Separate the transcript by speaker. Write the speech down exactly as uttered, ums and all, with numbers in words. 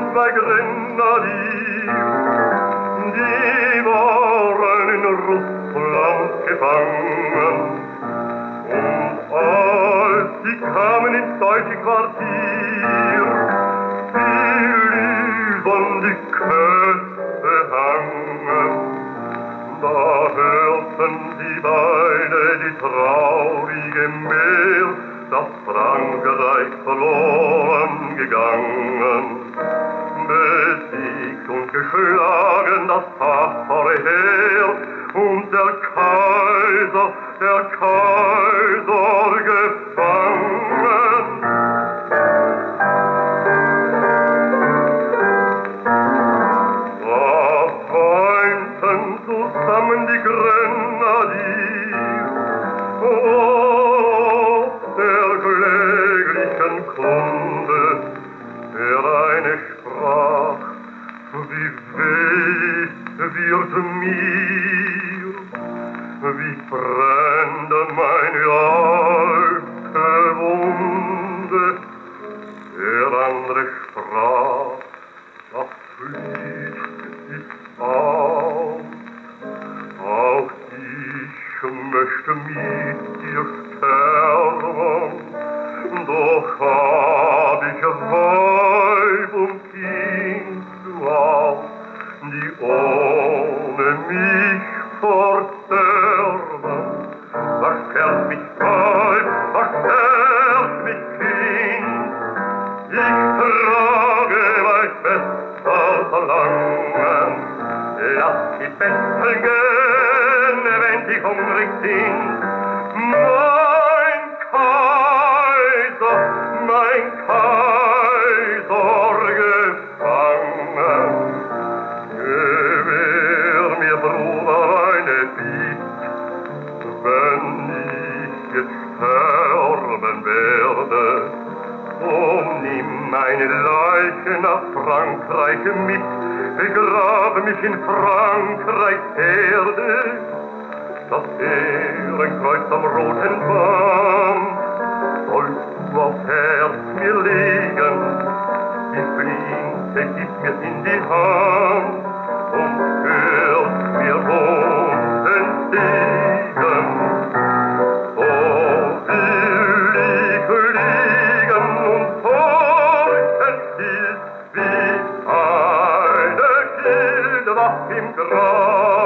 Speaker 1: zwei Grenadier, die waren in Russland gefangen. Und als sie kamen ins deutsche Quartier, die an die Köpfe hangen, da hörten sie beide die traurige Mail, dass Frankreich verloren gegangen. Besiegt und geschlagen das tapfere Heer, und der Kaiser, der Kaiser gefangen. Da weinten zusammen die Grenadier, oh, der kläglichen Kunde, der eine sprach, wie weh wird mir, wie brennde meine alte Wunde. Der andere sprach, das Licht ist aus, auch ich möchte mit dir sterben, doch hab ich Weib und Kind zu Haus, die ohne mich versterben. Was fährt mich Weib, was fährt mich Kind? Ich trage mein bester Verlangen. Lass die Bettel gehen, wenn sie hungrig sind. Mein Kaiser, mein Kaiser gefangen. Gewähr mir, Bruder, eine Bitt, wenn ich jetzt sterben werde, oh, nimm meine Leiche nach Frankreich mit, begrabe mich in Frankreichs Erde. Das Ehrenkreuz am roten Band sollst du aufs Herz mir legen, die Flinte gib mir in die Hand und hörst mir Wunden singen. So will ich liegen und horchen still, wie eine Gilde wach im Grab.